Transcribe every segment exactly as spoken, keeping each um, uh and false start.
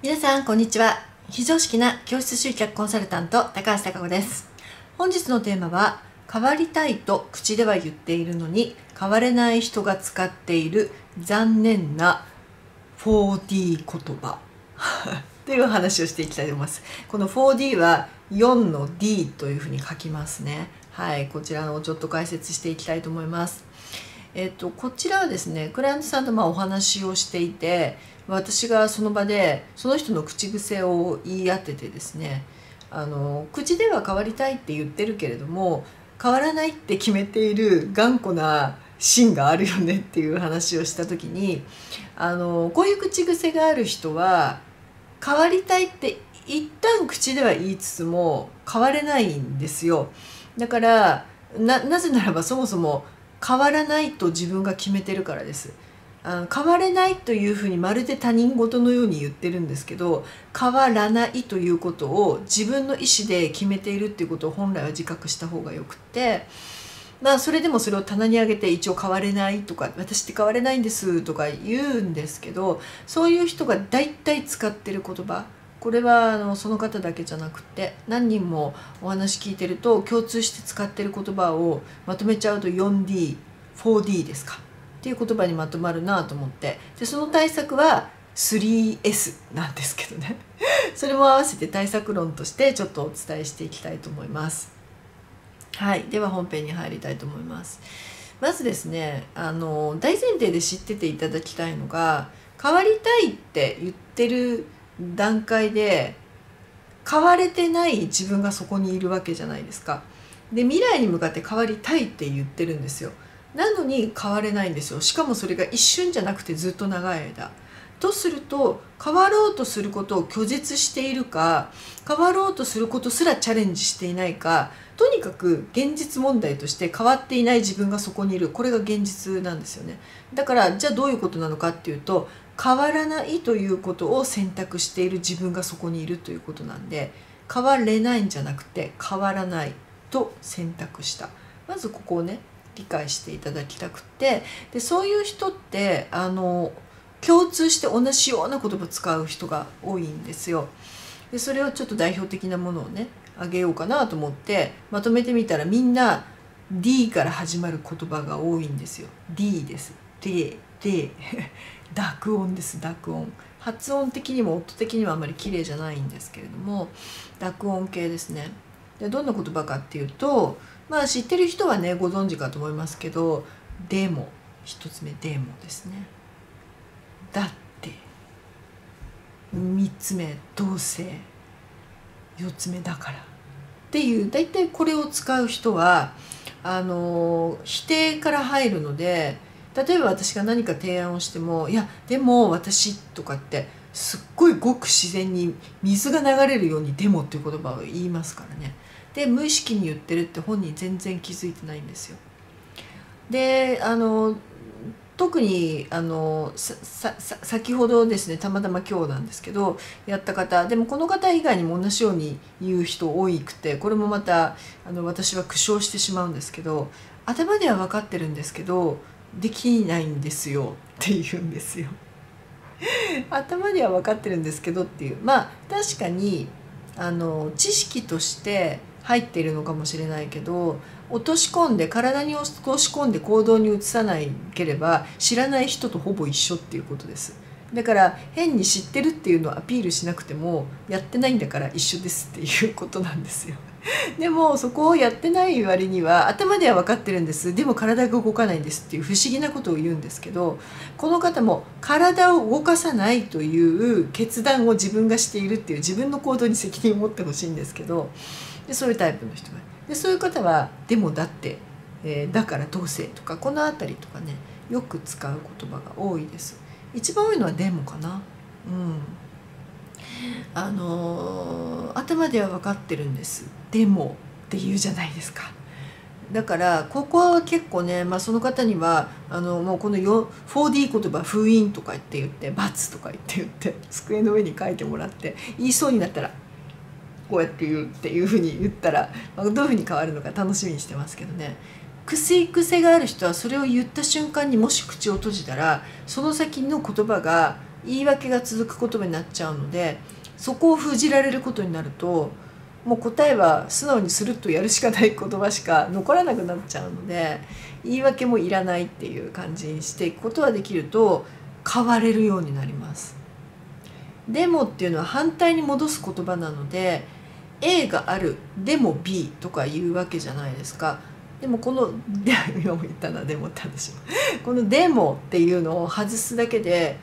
皆さんこんにちは。非常識な教室集客コンサルタント高橋貴子です。本日のテーマは、変わりたいと口では言っているのに変われない人が使っている残念な フォーディー 言葉という話をしていきたいと思います。この フォーディー はよんの ディー というふうに書きますね。はい、こちらをちょっと解説していきたいと思います。えっと、こちらはですね、クライアントさんとまあお話をしていて、私がその場でその人の口癖を言い当ててですね、あの口では変わりたいって言ってるけれども変わらないって決めている頑固な芯があるよねっていう話をした時に、あのこういう口癖がある人は変わりたいって一旦口では言いつつも変われないんですよ。だからななぜならばそもそも変わらないと自分が決めてるからです。あの変われないというふうにまるで他人事のように言ってるんですけど、変わらないということを自分の意思で決めているっていうことを本来は自覚した方がよくって、まあそれでもそれを棚に上げて一応変われないとか、私って変われないんですとか言うんですけど、そういう人が大体使ってる言葉、これはあのその方だけじゃなくて何人もお話聞いてると共通して使ってる言葉をまとめちゃうと よんディー、フォーディー ですかっていう言葉にまとまるなと思って、でその対策は スリーエス なんですけどねそれも合わせて対策論としてちょっとお伝えしていきたいと思います。はい、では本編に入りたいと思います。まずですね、あの大前提で知ってていただきたいのが、変わりたいって言ってる段階で変われてない自分がそこにいるわけじゃないですか。で未来に向かって変わりたいって言ってるんですよ。なのに変われないんですよ。しかもそれが一瞬じゃなくてずっと長い間。とすると、変わろうとすることを拒絶しているか、変わろうとすることすらチャレンジしていないか、とにかく現実問題として変わっていない自分がそこにいる、これが現実なんですよね。だからじゃあどういうことなのかっていうと、変わらないということを選択している自分がそこにいるということなんで、変われないんじゃなくて変わらないと選択した、まずここをね理解していただきたくて、でそういう人ってあの共通して同じような言葉を使う人が多いんですよ。でそれをちょっと代表的なものをねあげようかなと思ってまとめてみたら、みんな ディー から始まる言葉が多いんですよ。 ディー です。でで濁音です。濁音、発音的にも音的にはあまり綺麗じゃないんですけれども、濁音系ですね。でどんな言葉かっていうと、まあ知ってる人はねご存知かと思いますけど、でも一つ目でもですね。だって、三つ目どうせ、四つ目だからっていう、大体これを使う人はあの否定から入るので、例えば私が何か提案をしても、いやでも私とかってすっごいごく自然に水が流れるようにでもっていう言葉を言いますからね。で無意識に言ってるって本人全然気づいてないんですよ。であの特にあのささ先ほどですね、たまたま今日なんですけどやった方でも、この方以外にも同じように言う人多くて、これもまたあの私は苦笑してしまうんですけど、頭では分かってるんですけどできないんですよって言うんですよ頭では分かってるんですけどっていう、まあ確かにあの知識として入っているのかもしれないけど、落とし込んで体に落とし込んで行動に移さないければ知らない人とほぼ一緒っていうことです。だから変に知ってるっていうのをアピールしなくてもやってないんだから一緒ですっていうことなんですよ。でもそこをやってない割には頭では分かってるんです、でも体が動かないんですっていう不思議なことを言うんですけど、この方も体を動かさないという決断を自分がしているっていう自分の行動に責任を持ってほしいんですけど、でそういうタイプの人がで、そういう方は「でもだって」えー「だからどうせ」とかこの辺りとかねよく使う言葉が多いです。一番多いのは「でも」かな。うんあのー、頭では分かってるんです、でもって言うじゃないですか。だからここは結構ね、まあ、その方にはあのもうこの フォーディー 言葉「封印」とか言って言って「×」とか言って言って机の上に書いてもらって、言いそうになったらこうやって言うっていうふうに言ったら、まあ、どういうふうに変わるのか楽しみにしてますけどね。癖癖がある人はそれを言った瞬間にもし口を閉じたらその先の言葉が言い訳が続く言葉になっちゃうので、そこを封じられることになるともう答えは素直にスルッとやるしかない言葉しか残らなくなっちゃうので、言い訳もいらないっていう感じにしていくことができると変われるようになります。でもっていうのは反対に戻す言葉なので A があるでも B とか言うわけじゃないですか。でもこので今も言ったなでもって話もこの「でも」っていうのを外すだけで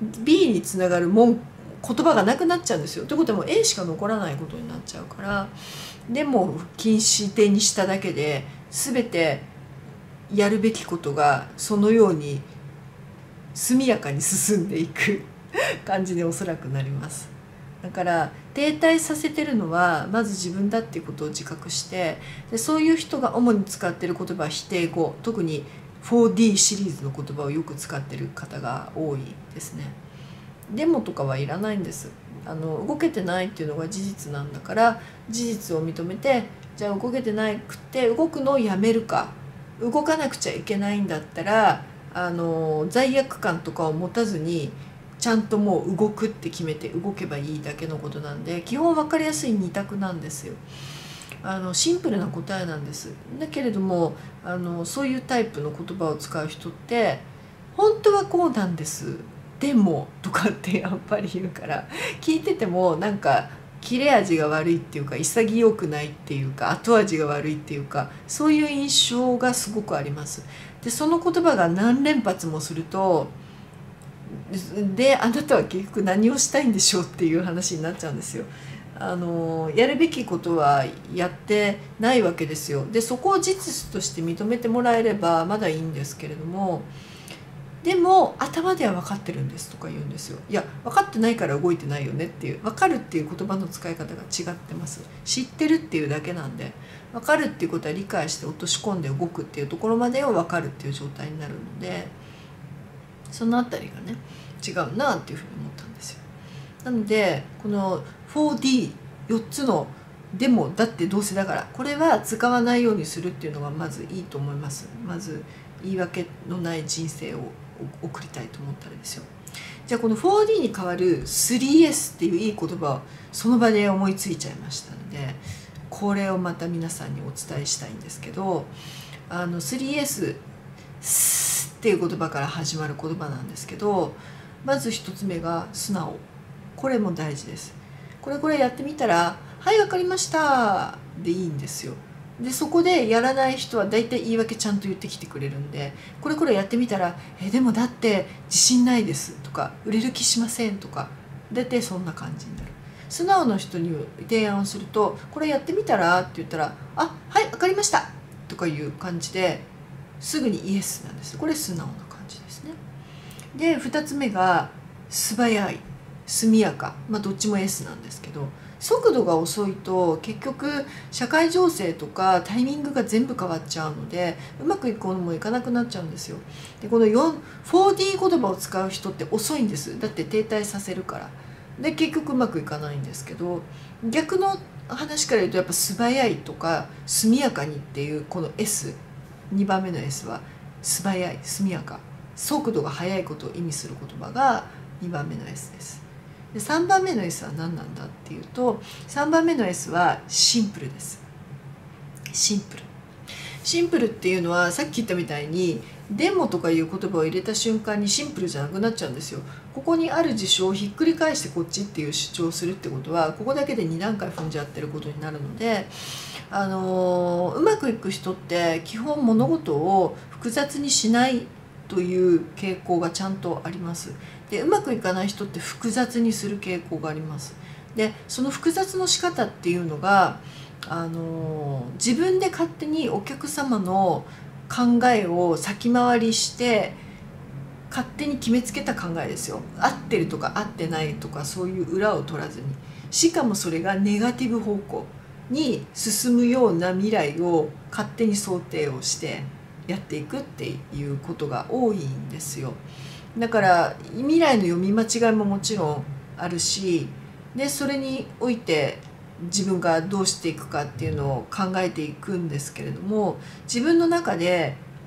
B につながる文言葉がなくなっちゃうんですよ。ということはもう A しか残らないことになっちゃうから、でも禁止点にしただけで全てやるべきことがそのように速やかに進んでいく感じでおそらくなります。だから停滞させてるのはまず自分だっていうことを自覚して、でそういう人が主に使ってる言葉は否定語、特に フォーディー シリーズの言葉をよく使ってる方が多いですね。でもとかはいらないんです。あの動けてないっていうのが事実なんだから、事実を認めて、じゃあ動けてなくて動くのをやめるか、動かなくちゃいけないんだったらあの罪悪感とかを持たずにちゃんともう動くって決めて動けばいいだけのことなんで、基本分かりやすい二択なんですよ。あのシンプルな答えなんです。だけれどもあのそういうタイプの言葉を使う人って本当はこうなんですでもとかってやっぱり言うから、聞いててもなんか切れ味が悪いっていうか潔くないっていうか後味が悪いっていうか、そういう印象がすごくあります。でその言葉が何連発もすると、であなたは結局何をしたいんでしょうっていう話になっちゃうんですよ。あのやるべきことはやってないわけですよ。でそこを事実として認めてもらえればまだいいんですけれども、でも頭では分かってるんですとか言うんですよ。いや分かってないから動いてないよねっていう、分かるっていう言葉の使い方が違ってます。知ってるっていうだけなんで、分かるっていうことは理解して落とし込んで動くっていうところまでを分かるっていう状態になるので、そのあたりがね違うなっていうふうに思ったんですよ。なのでこの フォーディーよっ つのでもだってどうせだから、これは使わないようにするっていうのがまずいいと思います。まず言い訳のない人生を送りたいと思ったらですよ。じゃあこの フォーディー に代わる スリーエス っていういい言葉をその場で思いついちゃいましたので、これをまた皆さんにお伝えしたいんですけど、あの スリーエス スっていう言葉から始まる言葉なんですけど、まず一つ目が素直。これも大事です。これこれやってみたら「はい分かりました」でいいんですよ。でそこでやらない人は大体言い訳ちゃんと言ってきてくれるんで、これこれやってみたら「えでもだって自信ないです」とか「売れる気しません」とか大体そんな感じになる。素直な人に提案をすると「これやってみたら?」って言ったら「あはい分かりました」とかいう感じですぐにイエスなんです。これ素直な感じですね。でふたつめが素早い速やか、まあどっちも エス なんですけど、速度が遅いと結局社会情勢とかタイミングが全部変わっちゃうのでうまくいくのもいかなくなっちゃうんですよ。でこの フォーディー 言葉を使う人って遅いんです。だって停滞させるから。で結局うまくいかないんですけど、逆の話から言うとやっぱ素早いとか速やかにっていうこの エス、にばんめの エス は素早い速やか、速度が速いことを意味する言葉がにばんめの エス です。でさんばんめの エス は何なんだっていうと、さんばんめの エス はシンプルです。シンプルシンプルっていうのはさっき言ったみたいに「でも」とかいう言葉を入れた瞬間にシンプルじゃなくなっちゃうんですよ。ここにある事象をひっくり返してこっちっていう主張をするってことはここだけでにだんかい踏んじゃってることになるので、あのー、うまくいく人って基本物事を複雑にしないという傾向がちゃんとあります。でうまくいかない人って複雑にする傾向があります。でその複雑の仕方っていうのがあの自分で勝手にお客様の考えを先回りして勝手に決めつけた考えですよ。合ってるとか合ってないとかそういう裏を取らずに、しかもそれがネガティブ方向に進むような未来を勝手に想定をしてやっていくっていうことが多いんですよ。だから未来の読み間違いももちろんあるし、でそれにおいて自分がどうしていくかっていうのを考えていくんですけれども、自分の中で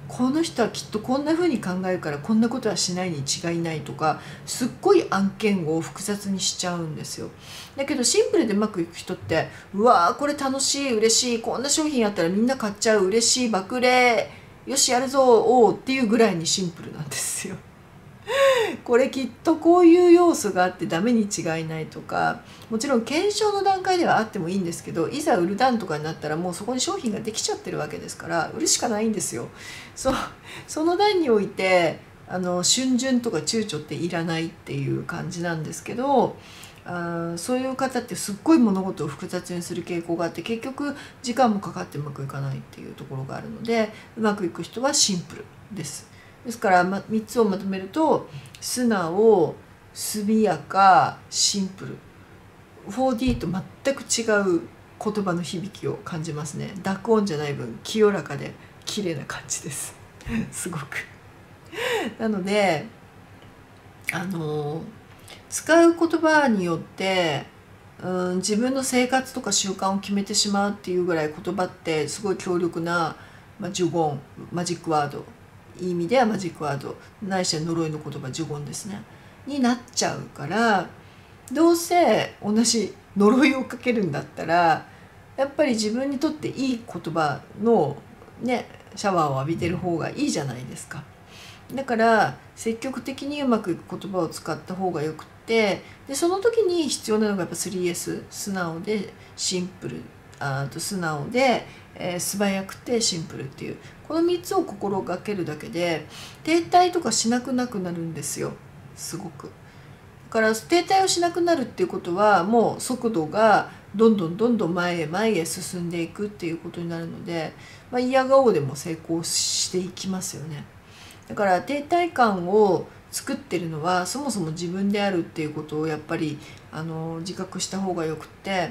この人はきっとこんな風に考えるからこんなことはしないに違いないとか、すっごい案件を複雑にしちゃうんですよ。だけどシンプルでうまくいく人って、うわーこれ楽しい、嬉しい、こんな商品あったらみんな買っちゃう、嬉しい、爆売よしやるぞおーっていうぐらいにシンプルなんですよ。これきっとこういう要素があってダメに違いないとか、もちろん検証の段階ではあってもいいんですけど、いざ売る段とかになったらもうそこに商品ができちゃってるわけですから、売るしかないんですよ。そその段においてあの逡巡とか躊躇っていらないっていう感じなんですけど、あそういう方ってすっごい物事を複雑にする傾向があって、結局時間もかかってうまくいかないっていうところがあるので、うまくいく人はシンプルです。ですから、ま、みっつをまとめると、素直、速やか、シンプル。フォーディー と全く違う言葉の響きを感じますね。濁音じゃない分清らかで綺麗な感じですすごくなのであの使う言葉によって、うん、自分の生活とか習慣を決めてしまうっていうぐらい言葉ってすごい強力な、まあ、呪言、マジックワード、いい意味ではマジックワードないしは呪いの言葉、呪言ですねになっちゃうから、どうせ同じ呪いをかけるんだったらやっぱり自分にとっていい言葉のねシャワーを浴びてる方がいいじゃないですか。だから積極的にうまくいく言葉を使った方がよくって、でその時に必要なのがやっぱ スリーエス、 素直でシンプル、あと素直で、えー、素早くてシンプルっていうこのみっつを心がけるだけで停滞とかしなくなくなるんですよ、すごく。だから停滞をしなくなるっていうことはもう速度がどんどんどんどん前へ前へ進んでいくっていうことになるので、まあ、嫌顔でも成功していきますよね。だから停滞感を作ってるのはそもそも自分であるっていうことをやっぱりあの自覚した方がよくって、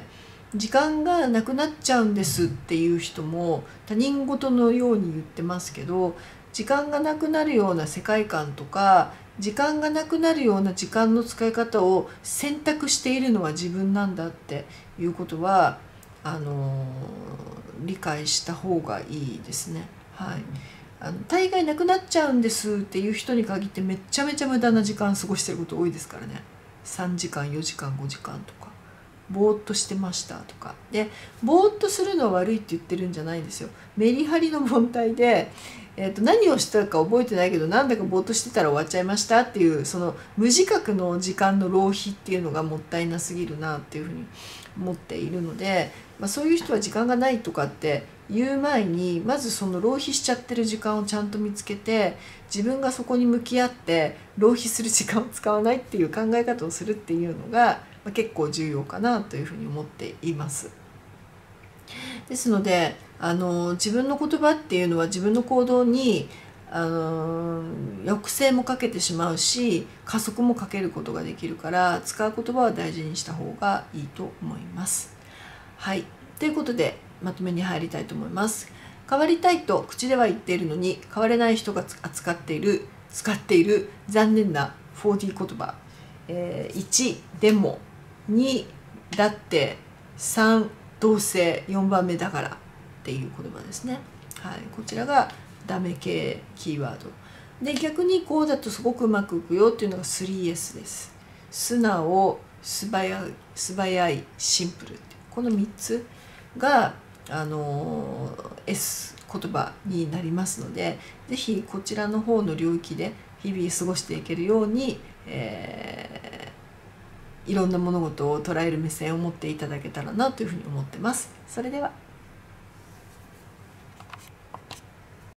時間がなくなっちゃうんですっていう人も他人事のように言ってますけど、時間がなくなるような世界観とか時間がなくなるような時間の使い方を選択しているのは自分なんだっていうことはあの理解した方がいいですね。はい、あの大概なくなっちゃうんですっていう人に限ってめっちゃめちゃ無駄な時間過ごしてること多いですからね。さんじかんよじかんごじかんとかぼーっとしてましたとかで、ぼーっとするのは悪いって言ってるんじゃないんですよ。メリハリの問題で、えー、と何をしたか覚えてないけどなんだかぼーっとしてたら終わっちゃいましたっていう、その無自覚の時間の浪費っていうのがもったいなすぎるなっていうふうに思っているので、まあ、そういう人は時間がないとかって言う前にまずその浪費しちゃってる時間をちゃんと見つけて、自分がそこに向き合って浪費する時間を使わないっていう考え方をするっていうのが結構重要かなというふうに思っています。ですのであの自分の言葉っていうのは自分の行動にあの抑制もかけてしまうし加速もかけることができるから、使う言葉は大事にした方がいいと思います。はい、ということでまとめに入りたいと思います。変わりたいと口では言っているのに変われない人が扱っている使っている残念な フォーディー 言葉、えー、いちでもにだってさんどうせよんばんめだからっていう言葉ですね。はい、こちらがダメ系キーワードで、逆にこうだとすごくうまくいくよっていうのが スリーエス です。素直、素早い、素早い、シンプルってこのみっつがあの S 言葉になりますので、是非こちらの方の領域で日々過ごしていけるように、えー、いろんな物事を捉える目線を持っていただけたらなというふうに思ってます。それでは。